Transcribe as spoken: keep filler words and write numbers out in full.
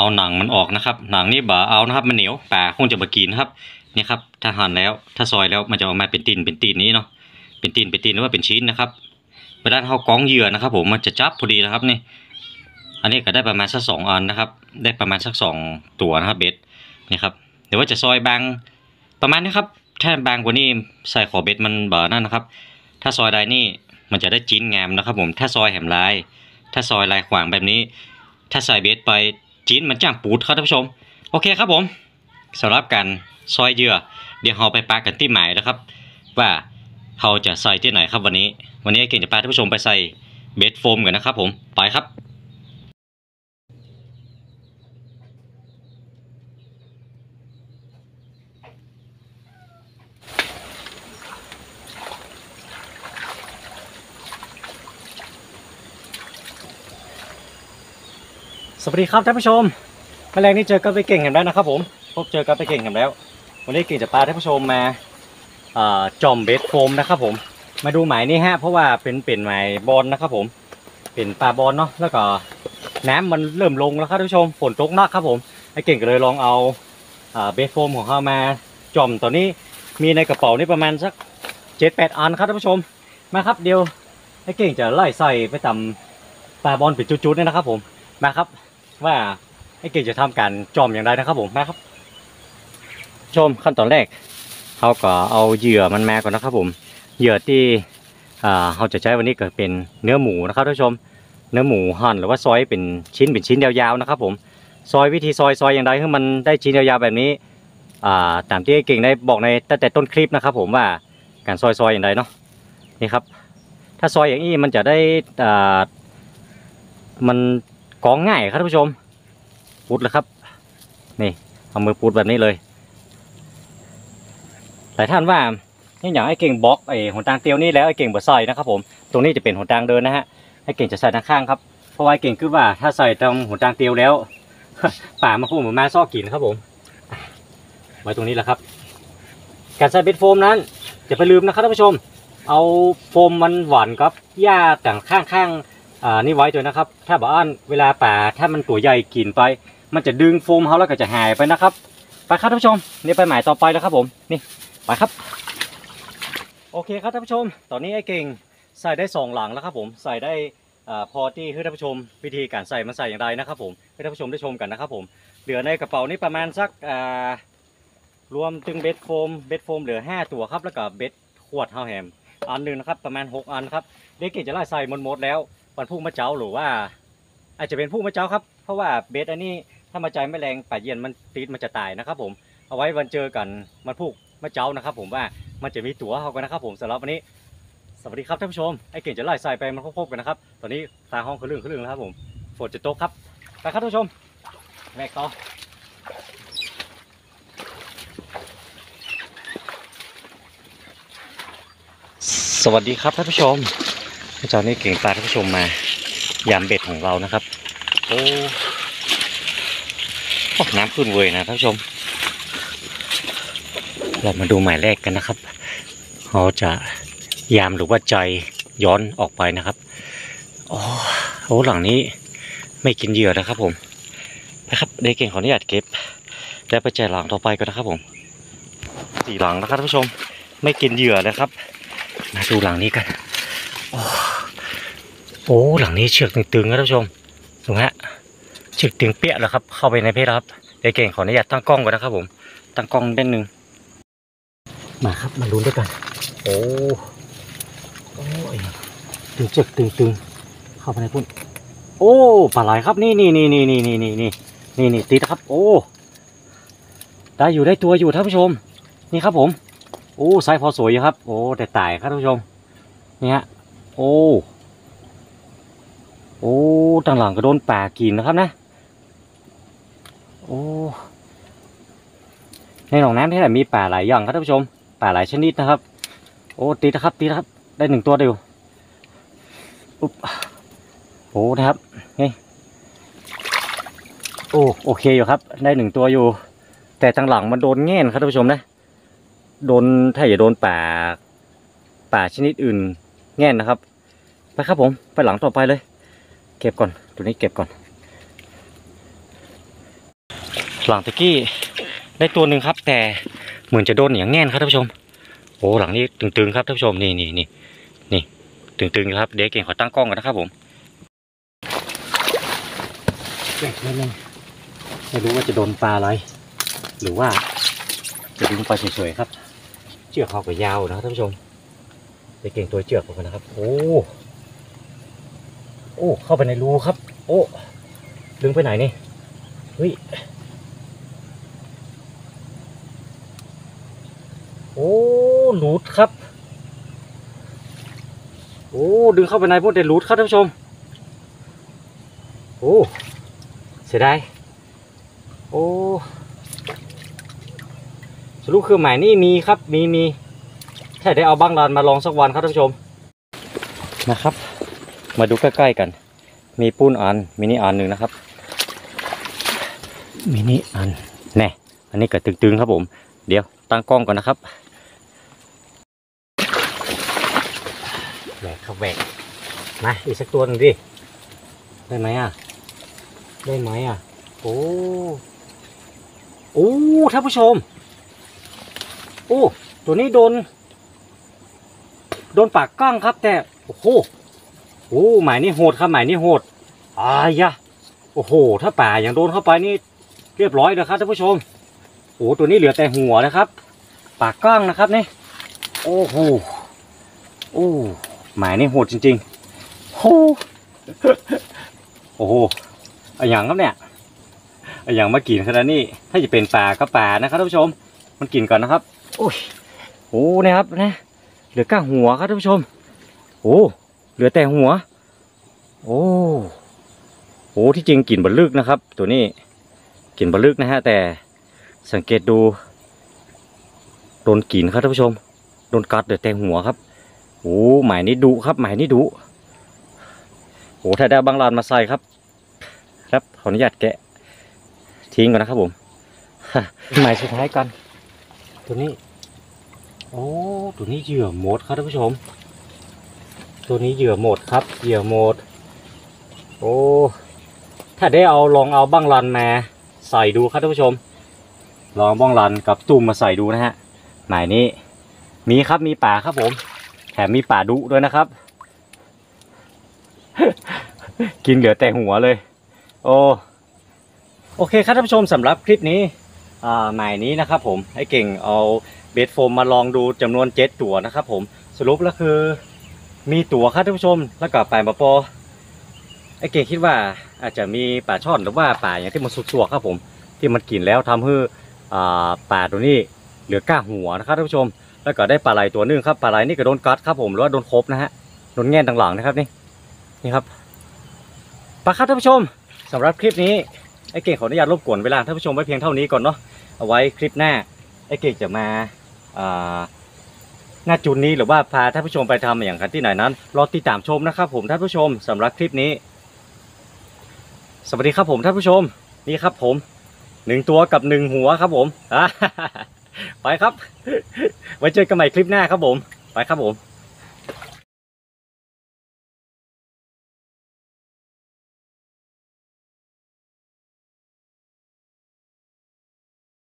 เอาหนังมันออกนะครับหนังนี่บ่เอานะครับมันเหนียวปลาคงจะบะกินนะครับนี่ครับถ้าหั่นแล้วถ้าซอยแล้วมันจะออกมาเป็นตีนเป็นตีนนี้เนาะเป็นตีนเป็นตีนหรือว่าเป็นชิ้นนะครับเวลาเขากองเหยื่อนะครับผมมันจะจับพอดีนะครับนี่อันนี้ก็ได้ประมาณสักสองอันนะครับได้ประมาณสักสองตัวนะครับเบ็ดนี่ครับเดี๋ยวว่าจะซอยบางประมาณนี้ครับถ้าบางกว่านี้ใส่ขอเบ็ดมันบ่นั่นนะครับถ้าซอยใดนี่มันจะได้จิ้นงามนะครับผมถ้าซอยแหมลายถ้าซอยลายขวางแบบนี้ถ้าใส่เบ็ดไปจิ้นมันจ้างปูดครับท่านผู้ชมโอเคครับผมสำหรับการซอยเหยื่อเดี๋ยวเราไปปากันที่หมายนะครับว่าเราจะใส่ที่ไหนครับวันนี้วันนี้เก่งจะพาท่านผู้ชมไปใส่เบ็ดโฟมกันนะครับผมไปครับสวัสดีครับท่านผู้ชมแมลงนี่เจอกับไปเก่งเห็นแล้วนะครับผมพบเจอกับไปเก่งเห็นแล้ววันนี้เก่งจะพาท่านผู้ชมมาจอมเบสโฟมนะครับผมมาดูหมายนี้ฮะเพราะว่าเป็นเป็นหมายบอลนะครับผมเป็นปลาบอลเนาะแล้วก็น้ำมันเริ่มลงแล้วครับท่านผู้ชมฝนตกหนักครับผมไอ้เก่งก็เลยลองเอาเบสโฟมของเขามาจอมตอนนี้มีในกระเป๋านี่ประมาณสักเจ็ดแปดอันครับท่านผู้ชมมาครับเดี๋ยวไอ้เก่งจะไล่ใส่ไปตำปลาบอลเป็นจุดๆนี่นะครับผมมาครับว่าไอ้เก่งจะทำการจอมอย่างไรนะครับผมมาครับชมขั้นตอนแรกเขาก็เอาเหยื่อมันมาก่อนนะครับผมเหยื่อที่เขาจะใช้วันนี้ก็เป็นเนื้อหมูนะครับท่านผู้ชมเนื้อหมูหั่นหรือว่าซอยเป็นชิ้นเป็นชิ้นยาวๆนะครับผมซอยวิธีซอยซอยอย่างไรให้มันได้ชิ้นยาวๆแบบนี้ตามที่ไอ้เก่งได้บอกในตั้งแต่ต้นคลิปนะครับผมว่าการซอยซอยอย่างไรเนาะนี่ครับถ้าซอยอย่างนี้มันจะได้มันกองง่ายครับท่านผู้ชมปุดเลยครับนี่เอามือปุดแบบนี้เลยหลายท่านว่านี่อย่างไอ้เก่งบล็อกไอ้หนทางเตียวนี่แล้วไอ้เก่งบ่ใส่นะครับผมตรงนี้จะเป็นหนทางเดินนะฮะไอ้เก่งจะใส่ทางข้างครับเพราะว่าไอ้เก่งคือว่าถ้าใส่ตรงหนทางเตียวแล้วป่ามาคู่เหมือนมาซอกกินครับผมไว้ตรงนี้แหละครับการใส่เบ็ดโฟมนั้นอย่าไปลืมนะครับท่านผู้ชมเอาโฟมมันหวานครับหญ้าต่างข้างๆอ่านี่ไว้ด้วยนะครับถ้าบ่อ่านเวลาป่าถ้ามันตัวใหญ่กินไปมันจะดึงโฟมเขาแล้วก็จะหายไปนะครับไปครับท่านผู้ชมนี่ไปหมายต่อไปแล้วครับผมนี่ไปครับโอเคครับท่านผู้ชมตอนนี้ไอ้เก่งใส่ได้สองหลังแล้วครับผมใส่ได้อ่าพอที่ให้ท่านผู้ชมวิธีการใส่มันใส่อย่างไรนะครับผมให้ท่านผู้ชมได้ชมกันนะครับผมเหลือในกระเป๋านี้ประมาณสักอ่ารวมถึงเบ็ดโฟมเบ็ดโฟมเหลือห้าตัวครับแล้วก็เบ็ดขวดเฮาแฮมอันหนึ่งนะครับประมาณหกอันครับเด็กเก่งจะไล่ใส่หมดหมดแล้ววันพุ่งมะเจ้าหรือว่าอาจจะเป็นพุ่งมะเจ้าครับเพราะว่าเบ็ดอันนี้ถ้ามาใจไม่แรงป่าเย็นมันติดมันจะตายนะครับผมเอาไว้วันเจอกันมันพุ่งมะเจ้านะครับผมว่ามันจะมีตัวเขากันนะครับผมสำหรับวันนี้สวัสดีครับท่านผู้ชมไอ้เก่งจะไล่ใส่ไปมันครบๆกันนะครับตอนนี้ตาห้องคือเรื่องคือเรื่องแล้วครับผมฝนจะตกครับไปครับท่านผู้ชมแม่ต่อสวัสดีครับท่านผู้ชมอาจารย์นี่เก่งตาท่านผู้ชมมายามเบ็ดของเรานะครับโอ้น้ำขึ้นเวยนะท่านผู้ชมเรามาดูหมายแรกกันนะครับเขาจะยามหรือว่าใจย้อนออกไปนะครับโอ้โหหลังนี้ไม่กินเหยื่อนะครับผมนะครับเด็กเก่งขออนุญาตเก็บแล้วไปแจกหลังต่อไปกันนะครับผมสี่หลังนะครับท่านผู้ชมไม่กินเหยื่อนะครับมาดูหลังนี้กันโอ้โอ้หลังนี้เชือกตึงๆนะท่านผู้ชมดูฮะเชือกตึงเปี้ยแล้วครับเข้าไปในเพชรครับเด็กเก่งขออนุญาตตั้งกล้องก่อนนะครับผมตั้งกล้องด้านหนึ่งมาครับมาลุ้นด้วยกันโอ้โอ้ยตึงเชือกตึงๆเข้าไปในพุ่นโอ้ปลาไหลครับนี่นี่นี่นี่นี่นี่นี่นี่นี่นี่ติดครับโอ้ได้อยู่ได้ตัวอยู่ท่านผู้ชมนี่ครับผมโอ้ไซส์พอสวยอยู่ครับโอ้แต่ตายครับท่านผู้ชมนี่ฮะโอ้โอ้ต่างหลังก็โดนป่ากินนะครับนะโอ้ในหนองน้ำที่ไหนมีป่าหลายอย่างครับท่านผู้ชมป่าหลายชนิดนะครับโอ้ตีนะครับตีนะครับได้หนึ่งตัวเดียวปุ๊บโอ้นะครับนี่โอ้โอเคอยู่ครับได้หนึ่งตัวอยู่แต่ต่างหลังมันโดนแง่นครับท่านผู้ชมนะโดนถ้าอย่าโดนป่าป่าชนิดอื่นแง่นนะครับไปครับผมไปหลังต่อไปเลยเก็บก่อนตัวนี้เก็บก่อนหลังตะกี้ได้ตัวหนึ่งครับแต่เหมือนจะโดนอย่างแน่นครับท่านผู้ชมโอ้หลังนี้ตึงๆครับท่านผู้ชมนี่นี่นี่นี่ตึงๆครับเดี๋ยวเก่งขอตั้งกล้องกันนะครับผมไม่รู้ว่าจะโดนปลาอะไรหรือว่าจะดึงไปเฉยๆครับเชือกเขาก็ยาวนะครับท่านผู้ชมเดี๋ยวเก่งตัวเชือกเข้าไปนะครับโอ้โอ้เข้าไปในรูครับโอ้ดึงไปไหนนี่เฮ้ยโอ้หลุดครับโอ้ดึงเข้าไปในพวกเด็ดหลุดครับท่านผู้ชมโอ้เสียดายโอ้สรุปคือหมายนี่มีครับมีมีแค่ได้เอาบังลานมาลองสักวันครับท่านผู้ชมนะครับมาดูใกล้ๆกันมีปูนอันมินิอันหนึ่งนะครับมินิอันแน่อันนี้ก็ตึงๆครับผมเดี๋ยวตั้งกล้องก่อนนะครับแหวกครับแหวกมาอีกสักตัวหนึ่งดิได้ไหมอ่ะได้ไหมอ่ะโอ้โอ้ท่านผู้ชมโอ้ตัวนี้โดนโดนปากก้างครับแต่โอ้โหโอ้หมายนี่โหดครับหมายนี่โหดอายะโอ้โหถ้าป่าอย่างโดนเข้าไปนี่เรียบร้อยเลยครับท่านผู้ชมโอ้ตัวนี้เหลือแต่หัวนะครับปากก้างนะครับนี่โอ้โหโอ้หมายนี่โหดจริงๆโอ้โอ้โหอย่างครับเนี่ยอย่างมากินขนาดนี้ถ้าจะเป็นปลาก็ปลานะครับท่านผู้ชมมันกินก่อนนะครับโอ้ยโอ้นะครับนะเหลือก้างหัวครับท่านผู้ชมโอ้เหลือแต่หัวโอ้โหที่จริงกลิ่นบลึกนะครับตัวนี้กลิ่นบลึกนะฮะแต่สังเกตดูโดนกลิ่นครับท่านผู้ชมโดนกัดเหลือแต่หัวครับโอ้หมายนี้ดุครับหมายนี้ดุโอ้ถ้าได้บางลานมาใส่ครับครับขออนุญาตแกะทิ้งก่อนนะครับผมหมายสุดท้ายกันตัวนี้โอ้ตัวนี้เหยื่อหมดครับท่านผู้ชมตัวนี้เหยื่อหมดครับเหยื่อหมดโอ้ถ้าได้เอาลองเอาบ้างลันมาใส่ดูครับท่านผู้ชมลองบ้างลันกับตุ่มมาใส่ดูนะฮะหมายนี้มีครับมีป่าครับผมแถมมีป่าดุด้วยนะครับ กินเหลือแต่หัวเลยโอ้โอเคครับท่านผู้ชมสำหรับคลิปนี้อ่าหมายนี้นะครับผมให้เก่งเอาเบสโฟมมาลองดูจำนวนเจ็ดตัวนะครับผมสรุปแล้วคือมีตัวครับท่านผู้ชมแล้วก็ปลาปอปอไอ้เก่งคิดว่าอาจจะมีปลาช่อนหรือว่าปลาอย่างที่มันสุกๆครับผมที่มันกินแล้วทำให้อ่าปลาตัวนี้เหลือก้างหัวนะครับท่านผู้ชมแล้วก็ได้ปลาไหลตัวนึงครับปลาไหลนี่ก็โดนกัดครับผมหรือว่าโดนครบนะฮะโดนแง่นต่างหลังนะครับนี่นี่ครับปลาครับท่านผู้ชมสำหรับคลิปนี้ไอ้เก่งขออนุญาตรบกวนเวลาท่านผู้ชมไว้เพียงเท่านี้ก่อนเนาะเอาไว้คลิปหน้าไอ้เก่งจะมาอ่าหน้าจุดนี้หรือว่าพาท่านผู้ชมไปทำอย่างกันที่ไหนนั้นรอติดตามชมนะครับผมท่านผู้ชมสำหรับคลิปนี้สวัสดีครับผมท่านผู้ชมนี่ครับผมหนึ่งตัวกับหนึ่งหัวครับผมไปครับไว้เจอกันใหม่คลิปหน้าครับผมไปครับผม